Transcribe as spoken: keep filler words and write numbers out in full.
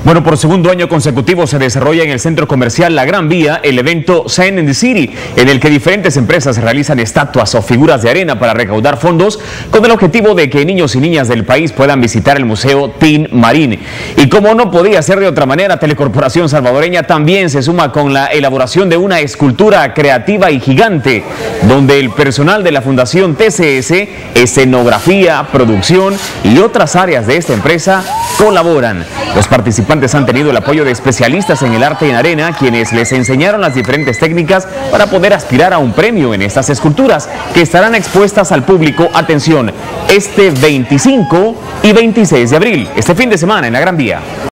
Bueno, por segundo año consecutivo se desarrolla en el centro comercial La Gran Vía el evento Zen in the City, en el que diferentes empresas realizan estatuas o figuras de arena para recaudar fondos con el objetivo de que niños y niñas del país puedan visitar el Museo Tin Marín. Y como no podía ser de otra manera, Telecorporación Salvadoreña también se suma con la elaboración de una escultura creativa y gigante, donde el personal de la Fundación T C S, escenografía, producción y otras áreas de esta empresa colaboran. Los participantes han tenido el apoyo de especialistas en el arte en arena, quienes les enseñaron las diferentes técnicas para poder aspirar a un premio en estas esculturas, que estarán expuestas al público, atención, este veinticinco y veintiséis de abril, este fin de semana en La Gran Vía.